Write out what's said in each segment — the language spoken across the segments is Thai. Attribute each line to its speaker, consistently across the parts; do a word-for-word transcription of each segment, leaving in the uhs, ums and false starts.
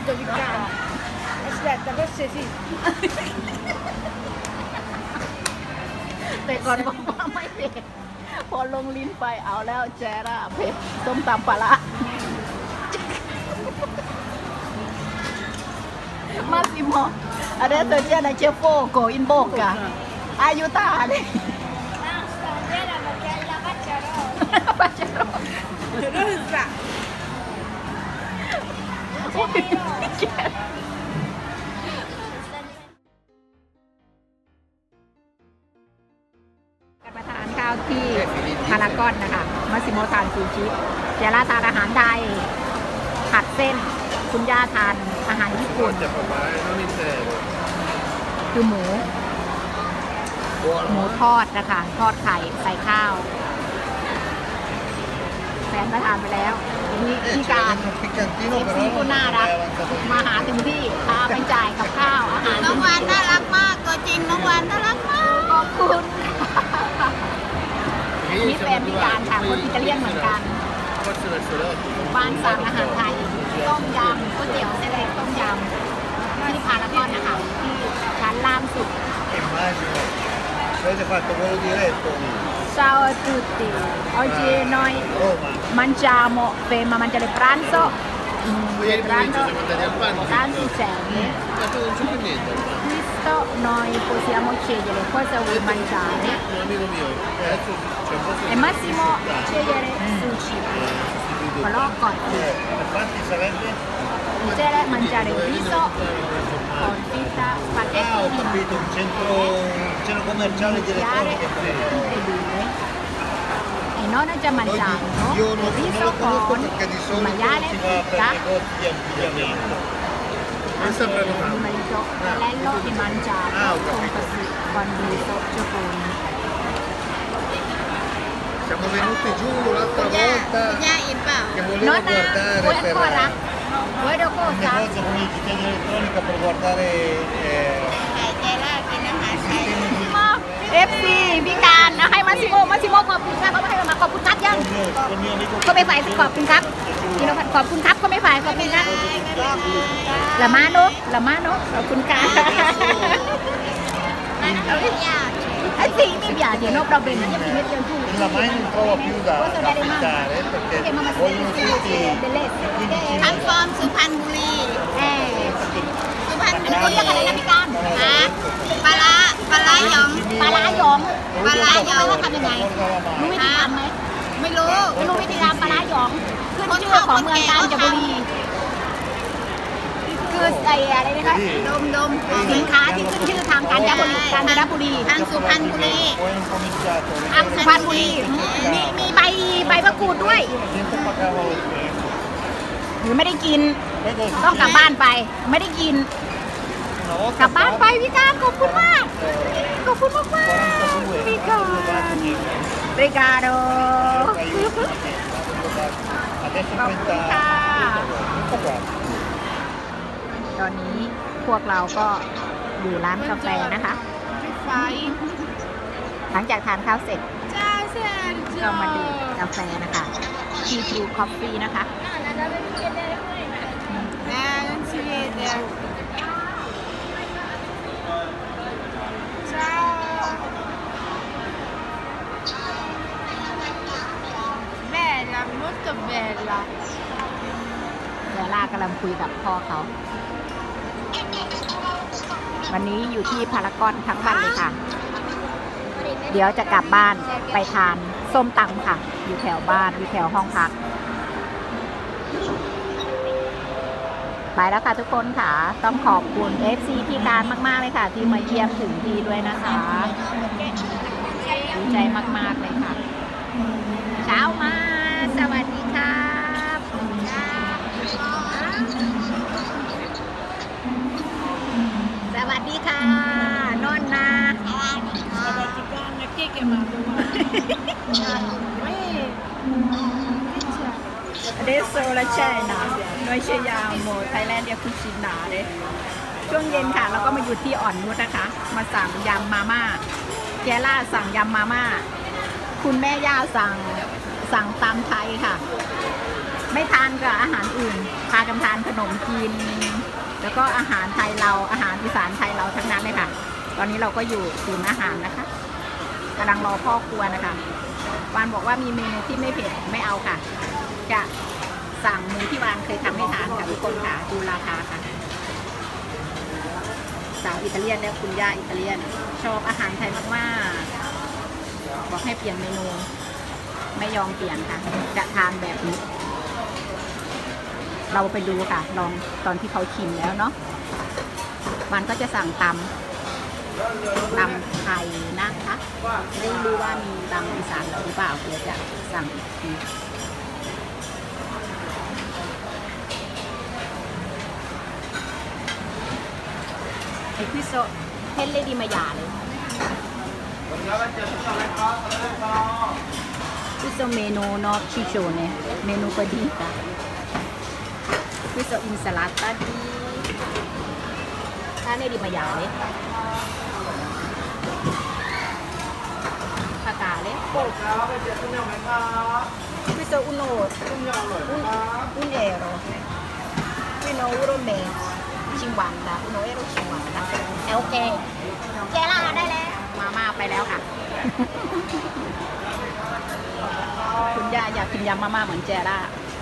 Speaker 1: subito piccante. Aspetta, forse sì.
Speaker 2: แต่ก่อนบอกว่าไม่เผ็ดพอลงลิ้นไปเอาแล้วแจร่าเผ็ดส้มตำปลาร้าMassimo, adesso c'è la c'è fuoco in bocca. Aiutare.
Speaker 1: No, sto bene perché hai la faccia rossa.
Speaker 2: La faccia rossa.
Speaker 1: Rossa. C'è rossa.
Speaker 2: มาทานข้าวที่พารากอนนะคะมาซิโมทานซูชิเจล่าทานอาหารไทยผัดเส้นคุณย่าทานอาหารญี่ปุ่นคือหมูหมูทอดนะคะทอดไข่ใส่ข้าวแฟนก็ทานไปแล้วนี่พี่การเอฟซีก็น่ารักมาหาถึงที่พาไปจ่ายกับข้าวอาหารน้องวานน่ารักมากตัวจริงน้องวานน่ารักมากขอบคุณนี่แฟนพี่การค่ะคนอิตาเลียนเหมือนกันบ้านสั่งอาหารไทยต้มยำก๋วยเตี๋ยวเส้นเล็กต้มยำที่พารากอนนะคะที่ร้านล่ามสุด
Speaker 3: Avete fatto quello diretto?
Speaker 2: Ciao a tutti, oggi noi mangiamo, Femma mangia il pranzo, il pranzo, pranzo serve. Questo noi possiamo scegliere cosa vuoi mangiare e Massimo scegliere sushi, però cotti.
Speaker 3: Quanti sarebbe?
Speaker 2: Piacere mangiare un riso con pizza, spaghetti,
Speaker 3: Ah, ho capito, un centro, un centro commerciale direttore che
Speaker 2: tutte e due. E noi già mangiamo
Speaker 3: io non,
Speaker 2: riso
Speaker 3: non lo conosco
Speaker 2: con
Speaker 3: perché di solito
Speaker 2: maiale,
Speaker 3: si va per
Speaker 2: pizza,
Speaker 3: negozi di abbigliamento.
Speaker 2: anche il marito Lello di mangiato
Speaker 3: Ah,
Speaker 2: con, con riso cioccolini.
Speaker 3: Siamo venuti giù l'altra volta che volevo
Speaker 2: Nonna,
Speaker 3: guardare
Speaker 2: vuoi
Speaker 3: per
Speaker 2: ancora? Vuoi
Speaker 3: un
Speaker 2: cosa?
Speaker 3: negozio come di chiave elettronica per guardare eh,
Speaker 2: เอฟซีพี่การนะให้มาซิโมมาซิโมขอบคุณครับเขาให้มาขอบคุณครับยังก็ไม่ฝ่ายขอบคุณครับพี่น้องขอบคุณครับก็ไม่ฝ่ายขอบคุณครับละมาโนละมาโนขอบคุณครับไอ้สีmi piace no problema io mi metto giù
Speaker 3: la mai non trova più da affittare perché vogliono tutti
Speaker 2: I'm from สุพรรณบุรีเออสุพรรณบุรีเรียกอะไรนะพี่การฮะปลาร้าปลาร้าหยองปลาร้าหยองปลาร้าหยองว่าทำยังไงรู้วิธีทำไหมไม่รู้ไม่รู้วิธีทำปลาร้าหยองขึ้นชื่อของเมืองกาญจนบุรีคือไอ้อะไรนะคะดมดมสินค้าที่ขึ้นชื่อทางกาญจนบุรีกาญจนบุรีทางสุพรรณบุรีทางสุพรรณบุรีมีมีใบใบมะกรูดด้วยหรือไม่ได้กินต้องกลับบ้านไปไม่ได้กินกลับบ้านไปพี่การขอบคุณมากขอบคุณมากมากพี่การริกาโดขอบคุณค่ะตอนนี้พวกเราก็อยู่ร้านกาแฟนะคะหลังจากทานข้าวเสร็จก็มาดื่มกาแฟนะคะทีทูคอฟฟี่นะคะ
Speaker 1: Bella, molto bella.
Speaker 2: เดล่ากำลังคุยกับพ่อเขาวันนี้อยู่ที่พารากอนทั้งวันเลยค่ะเดี๋ยวจะกลับบ้านไปทานส้มตำค่ะอยู่แถวบ้านอยู่แถวห้องพักไปแล้วค่ะทุกคนค่ะต้องขอบคุณ เอฟ ซี พี่การมากๆเลยค่ะที่มาเยี่ยมถึงที่ด้วยนะคะดีใจมากๆเลยค่ะเช้ามาสวัสดีครับสวัสดีค่ะนอนนา
Speaker 1: Chi è chiamato?
Speaker 2: Adesso la cena noi scegliamo Thailandia cucinare ช่วงเย็นค่ะเราก็มาอยู่ที่อ่อนนุชนะคะมาสั่งยำมาม่าแกล่าสั่งยำมาม่าคุณแม่ย่าสั่งสั่งตำไทยค่ะไม่ทานกับอาหารอื่นพากันทานขนมจีนแล้วก็อาหารไทยเราอาหารอีสานไทยเราทั้งนั้นเลยค่ะตอนนี้เราก็อยู่ศูนย์อาหารนะคะกำลังรอพ่อครัวนะคะวานบอกว่ามีเมนูที่ไม่เผ็ดไม่เอาค่ะจะสั่งเมนูที่วานเคยทำให้ทานค่ะทุกคนค่ะดูราคาค่ะสาวอิตาเลียนและคุณย่าอิตาเลียนชอบอาหารไทยมากๆบอกให้เปลี่ยนเมนูไม่ยอมเปลี่ยนค่ะจะทานแบบนี้เราไปดูค่ะลองตอนที่เขาชิมแล้วเนาะวันก็จะสั่งตำตำไทยนะคะไม่รู้ว่ามีตำอีสานหรือเปล่าเดี๋ยวจะสั่งอีกทีไอพิโซเฮนเลดีมายาเลยQuesto menu no ciccione, menu padita. Questo insalata di carne di maiale, patate. Questo uno un, un euro, uno euro mezzo, cinquanta, uno euro cinquanta. È ok.
Speaker 1: เจล่าได้แล้ว
Speaker 2: มาม่าไปแล้วค่ะ คุณย่าอยากกินยำมาม่าเหมือนแจล่า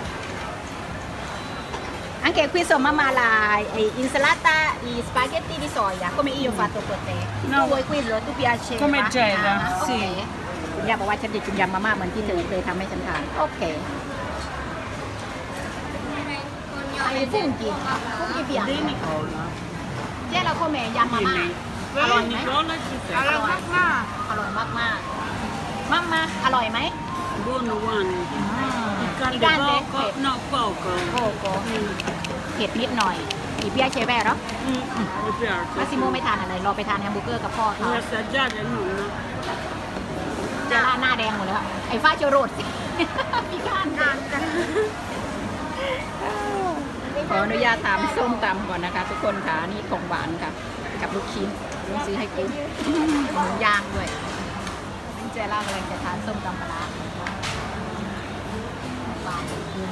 Speaker 2: Anche questo mamma la insalata di spaghetti di soia come io ho fatto per te.
Speaker 4: No.
Speaker 2: Tu vuoi quello? Tu piace?
Speaker 4: Come Gela, sì.
Speaker 2: คุณย่าบอกว่าฉันจะกินยำมาม่าเหมือนที่เธอเคยทำให้ฉันทานโอเคไอ้ฟุ้งกีฟุ้งกีเปียก
Speaker 4: Di Nicola.
Speaker 2: เจ๊เราโคเมยำมาม่าอร่อย
Speaker 4: Di
Speaker 2: ไหม
Speaker 4: Nicola ci
Speaker 2: อ
Speaker 4: sei.
Speaker 2: ร่อยมากมากอร่อยมากมากมากมาอร่อยไหม
Speaker 4: Buono Giovanni.
Speaker 2: อีก
Speaker 4: Piccante
Speaker 2: ด้านเล็ก
Speaker 4: poco?
Speaker 2: เผ็ด
Speaker 4: No, poco.
Speaker 2: โอ้โหเผ็ดนิดหน่อยอีเปียเชแบะเหรอ
Speaker 4: Mm, mi piace.
Speaker 2: มาซิโมไม่ทานอะไรรอไปทานแฮมเบอร์เกอร์กับพ่อเขา
Speaker 4: Vuoi assaggiare nonna?
Speaker 2: เจล่าหน้าแดงหมดเลยค่ะไอ้ฟ้าโจโรดสิพี่การนานจังขออนุญาตทำส้มตำก่อนนะคะ ทุกคนค่ะนี่ของหวานค่ะกับลูกชิ้นลุงซื้อให้กินหมูย่างด้วยเจล่ากำลังจะทานส้มตำปลาร้าหวาน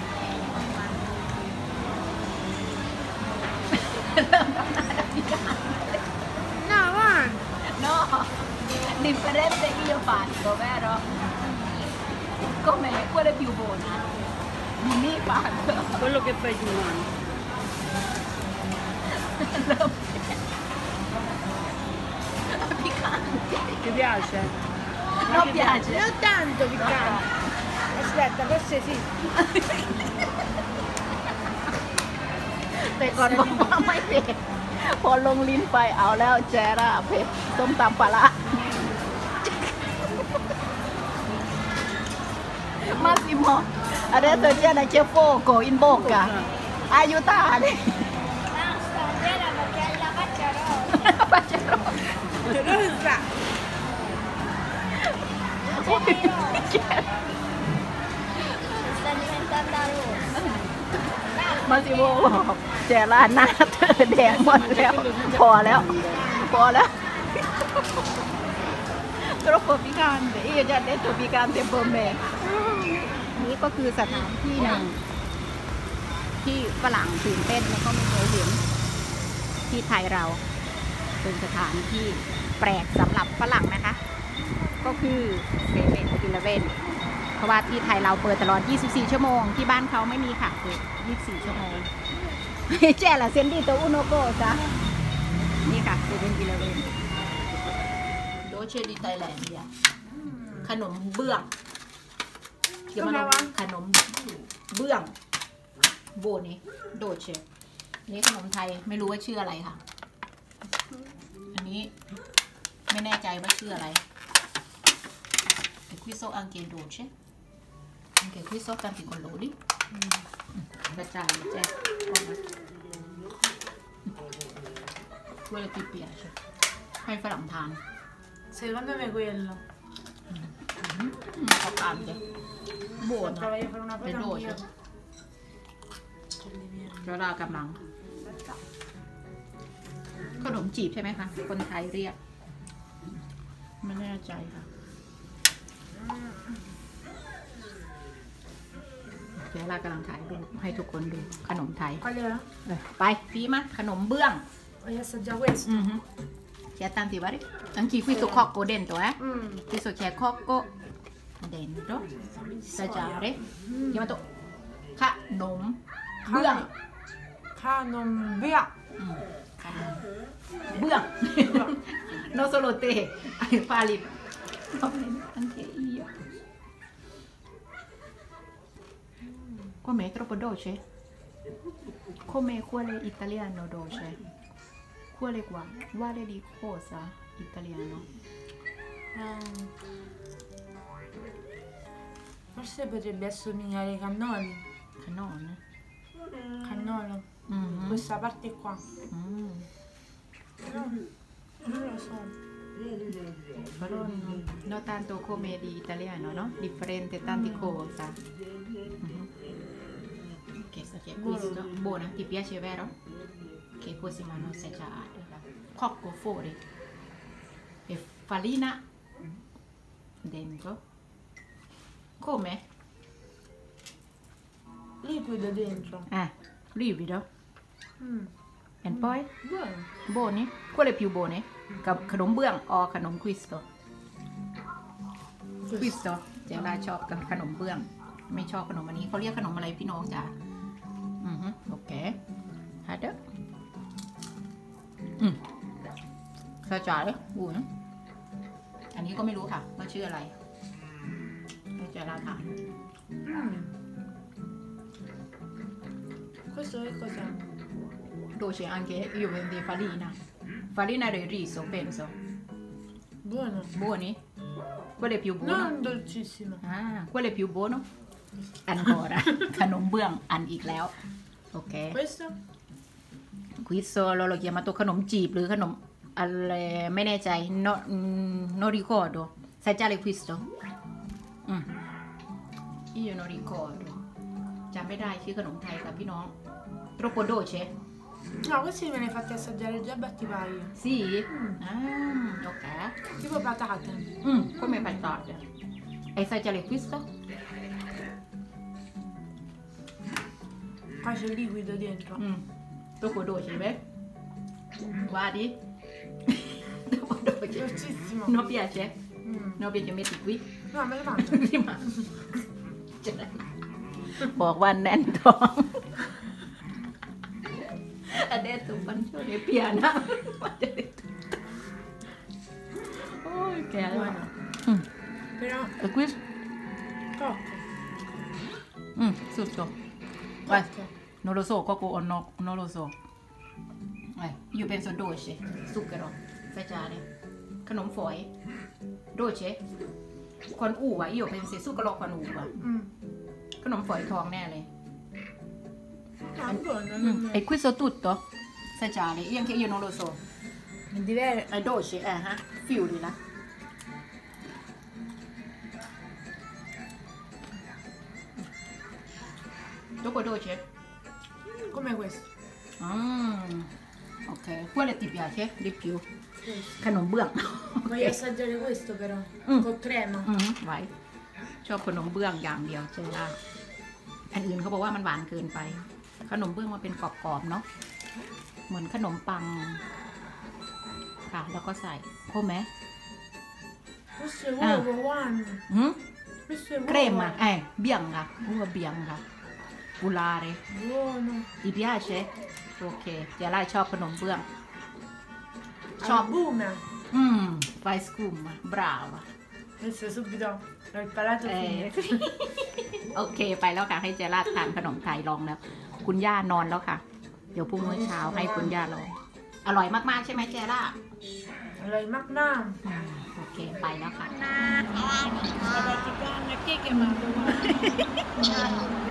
Speaker 1: No, ma
Speaker 2: No, differente io faccio, vero? Come quella è più buona? Di me faccio.
Speaker 4: Quello che fai tu Giovanni.
Speaker 2: Piccante.
Speaker 4: Ti piace?
Speaker 2: Non piace.
Speaker 1: non tanto piccante. Aspetta, forse sì.
Speaker 2: แต่ก่อนบอกว่าไม่เผ็ดพอลงลิ้นไปเอาแล้วแจร่าเผ็ดส้มตำปลาร้า Massimo adesso c'è c'è poco in bocca aiutare
Speaker 1: Basta, Gliela perché hai la faccia rosa.
Speaker 4: Rosa.
Speaker 1: Sta diventando rosa.
Speaker 2: มาซิโมบอกแจร่าหน้าเธอแดงหมดแล้วพอแล้วพอแล้ว troppo piccante io già detto piccante per me นี่ก็คือสถานที่หนึ่งที่ฝรั่งตื่นเต้นแล้วก็ไม่เคยเห็นที่ไทยเราเป็นสถานที่แปลกสำหรับฝรั่งนะคะ ก็คือเซเว่นอีเลฟเว่นเพราะว่าที่ไทยเราเปิดตลอดยี่สิบสี่ชั่วโมงที่บ้านเขาไม่มีค่ะเปิดยี่สิบสี่ชั่วโมงแจ้ละเซนดิโตอุโนโกะจ้ะนี่ค่ะเซเว่นอีเลฟเว่นโดเชดิไทยแลนด์เนี่ยขนมเบื้องเดี๋ยวมาขนมเบื้องโบนี่โดเชนี่ขนมไทยไม่รู้ว่าชื่ออะไรค่ะอันนี้ไม่แน่ใจว่าชื่ออะไรquesto anche il dolce anche questo tanti colori baciare c'è quello che piace ให้ฝรั่งทาน
Speaker 4: Secondo me quello.
Speaker 2: เขาทานจ้ะโบน
Speaker 4: Voglio fare una
Speaker 2: เป็น
Speaker 4: foto
Speaker 2: โดเช
Speaker 4: anch'io.
Speaker 2: ก็รากำลังขนมจีบใช่ไหมคะคนไทยเรียกไม่แน่ใจค่ะเดี๋ยวเรากำลังถ่ายรูปให้ทุกคนดูขนมไทย
Speaker 4: Qual è?
Speaker 2: เออไปพี่มาขนมเบื้อง
Speaker 4: Voglio assaggiare questo.
Speaker 2: Mhm. C'è tanti vari. Anche questo cocco dentro, eh?
Speaker 4: Mm.
Speaker 2: Questo c'è cocco dentro. Assaggiare. Chiamato canom. Buang.
Speaker 4: Canon Bia.
Speaker 2: Mm. Canom. Buang. Non solo te. Hai pali. Va bene, anche io. Com'è? Troppo dolce? Come quelle italiano dolce? Quale qua? Quale di cosa italiano?
Speaker 4: Ah. Forse potrebbe assomigliare ai cannoli.
Speaker 2: Canone?
Speaker 4: Cannolo.
Speaker 2: Mhm.
Speaker 4: Questa parte qua.
Speaker 2: Mm.
Speaker 4: Però non lo so.
Speaker 2: Però non, non tanto come di italiano, no? Differente tante cose. Mhm. Che sta c'è questo? Buona, ti piace vero? Che così ma non sai già. Cocco fuori. E farina dentro. Come?
Speaker 4: Liquido dentro.
Speaker 2: Eh, livido.
Speaker 4: Mm.
Speaker 2: E poi?
Speaker 4: Buono.
Speaker 2: Buoni? Quale più buoni? Ca- ขนมเบื้อง o ขนมควิสโต ควิสโตเจล่าชอบกับขนมเบื้อง ไม่ชอบขนมอันนี้เขาเรียกขนมอะไรพี่น้องจ๋าอือฮึโอเคฮัดเด้ออืมสะจ่าเลยอูนะอันนี้ก็ไม่รู้ค่ะว่าชื่ออะไรให้เจล่าถาม
Speaker 4: Mm. Questo che cos'è?
Speaker 2: dolce anche io vendo farina farina del riso penso
Speaker 4: Buono.
Speaker 2: buoni? quello è più buono?
Speaker 4: Non dolcissimo.
Speaker 2: อ่า quello è più buono ancora ขนมเบื้องอันอีกแล้วโอเค
Speaker 4: Questo?
Speaker 2: questo l'ho chiamato ขนมจีบหรือขนมอะไรไม่แน่ใจ no mm, non ricordo sai già questo mm. io non ricordo จำไม่ได้ชื่อขนมไทยค่ะพี่น้อง troppo dolce
Speaker 4: No, questi me ne hai fatti assaggiare già battipaio.
Speaker 2: sì ah ok
Speaker 4: Tipo patate.
Speaker 2: mm, come patate e sai già questo
Speaker 4: Qua c'è il liquido dentro.
Speaker 2: mm. troppo dolce beh guardi troppo dolce
Speaker 4: Dolcissimo.
Speaker 2: non piace?
Speaker 4: Mm.
Speaker 2: non piace metti qui
Speaker 4: No, me lo mangio.
Speaker 2: ที่มาบอกว่าแน่นท้อง adesso faccio le piana oh che
Speaker 4: Buono.
Speaker 2: mm.
Speaker 4: Però
Speaker 2: e qui
Speaker 4: cocco.
Speaker 2: mm, tutto vai
Speaker 4: Cocco.
Speaker 2: non lo so cocco o no non lo so eh, io penso dolce zucchero saggiare ขนมฝอย dolce con uva io penso zucchero con uva
Speaker 4: Mm.
Speaker 2: ขนมฝอยทองแน่เลย
Speaker 4: No, è buono.
Speaker 2: Mm.
Speaker 4: non è-
Speaker 2: E questo tutto? Saggiare, io anche io non lo so.
Speaker 4: È diverso.
Speaker 2: È dolce, eh, eh? Fiori là. Dopo dolce?
Speaker 4: Come questo.
Speaker 2: Mm. Ok, quale ti piace di più?
Speaker 4: Questo.
Speaker 2: ขนมเบื้อง
Speaker 4: Voglio assaggiare questo però.
Speaker 2: Mm.
Speaker 4: Con crema.
Speaker 2: อืมไว้ชอบขนมเบื้องอย่างเดียวเจล่าอันอื่นเขาบอกว่ามันหวานเกินไป ขนมเบื้องมันเป็นกรอบๆเนาะเหมือนขนมปังค่ะ แล้วก็ใส่โคไหม
Speaker 4: Questo è
Speaker 2: Ah.
Speaker 4: uovo, Juan.
Speaker 2: หืม
Speaker 4: Questo è uovo.
Speaker 2: crema eh bianca uva bianca culare
Speaker 4: Buono.
Speaker 2: ti piace? ok เจล่าชอบขนมเบื้อง ชอบ
Speaker 4: Albume.
Speaker 2: อืมไฟสกุม brava
Speaker 4: Adesso subito ho imparato
Speaker 2: เออ
Speaker 4: finito.
Speaker 2: โอเคไปแล้วค่ะ ให้เจล่าทานขนมไทยลองแล้ว คุณย่านอนแล้วค่ะ เดี๋ยวพรุ่งนี้เช้าให้คุณย่าลอง อร่อยมากๆใช่ไหมเจล่า
Speaker 4: Allora, il magna.
Speaker 2: อืมโอเคไปแล้วค่ะ
Speaker 4: Che che mando?